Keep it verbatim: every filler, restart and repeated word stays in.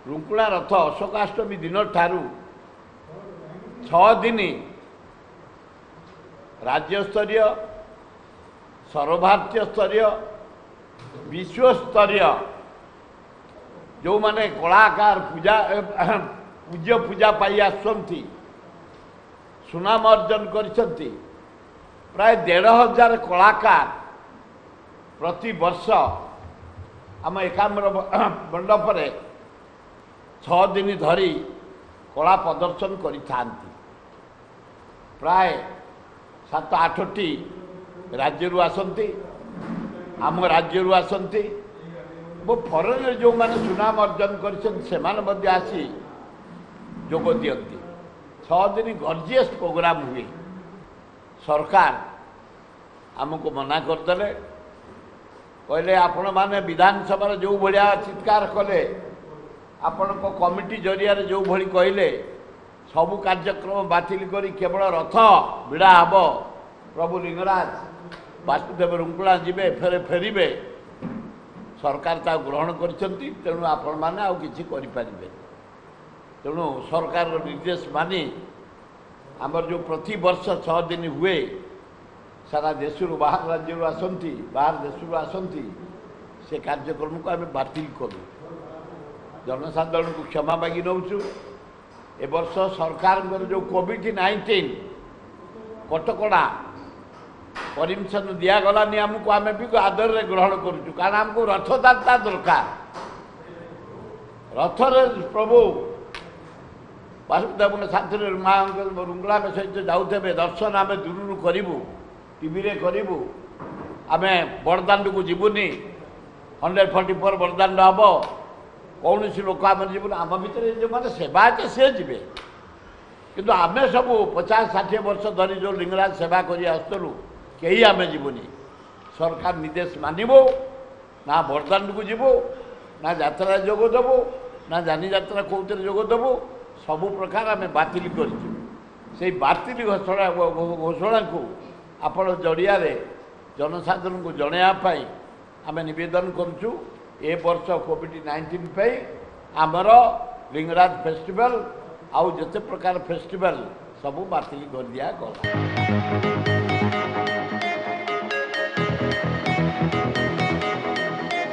रुंकुणा रथ अशोकाष्टमी दिन ठारू छह दिन राज्यस्तरीय सर्वभारतीय स्तरीय विश्वस्तरीय जो माने कलाकार पूजा पूज्य पूजा पाई आसुंती सुनाम अर्जन करछंती प्राय डेढ़ हजार कलाकार प्रति वर्ष आम एकाम्र मंडप छह दिन धरी कला प्रदर्शन करिथांती प्राय सात आठटी राज्य आसंती आम राज्य आसंती वो फरेन जो माने सुनाम अर्जन कर आसी जोग दियंती छह दिन गॉर्जियस प्रोग्राम हुए सरकार आमको मना करदे कहले आपण माने विधानसभा जो भाया चित्कार कले आपण कमिटी जरिया जो भली कहले सबू कार्यक्रम बातिल करी केवल रथ विड़ा हब प्रभु लिंगराज वासुदेव रुंकुणा जीवे फेरे फेरिबे सरकार ता ग्रहण करछंती तेणु आपण माने आउ किछि करि परिबे तेणु सरकार निर्देश मानी आमर जो प्रति वर्ष छह दिन हुए सारा देश बाहर राज्य आसंती बाहर देश आसंती से कार्यक्रम को आम बातिल करूँ जनसाधारण को क्षमा मागी नौचु ए वर्ष सरकार जो कोविड नाइंटीन कटकड़ा परमिशन दिगलानी आमको आम भी आदर रे ग्रहण करुचु कारण आमको रथदाता दरकार रथर प्रभु वासुदेव साथी माँ रुंगला सहित जाऊे दर्शन आम दूर करूँ टीवी रे करूँ आम बड़दाण्ड को जीवनी हंड्रेड फोर्टी फोर बड़दाण्ड हम कौन सी लोक आम जीवन आम भितर जो मैंने सेवा अच्छे सी जी किंतु आम सब पचास षाठी वर्ष धरी जो लिंगराज सेवा करूँ कहीं आम जीवनी सरकार निर्देश मानबो ना बड़दाण्ड को जीवो ना यात्रा जोग देवो ना जानी यात्रा कौन जोग देवो सबु प्रकार आम बातिल कर बातिल घोषणा घोषणा को आपण जरिया जनसाधारण को जनवाई आम नवेदन करुचु ए वर्ष कोविड नाइंटीन पे आमर लिंगराज फेस्टिवल आउ जते प्रकार फेस्टिवल सबू बातिल कर दिया गला।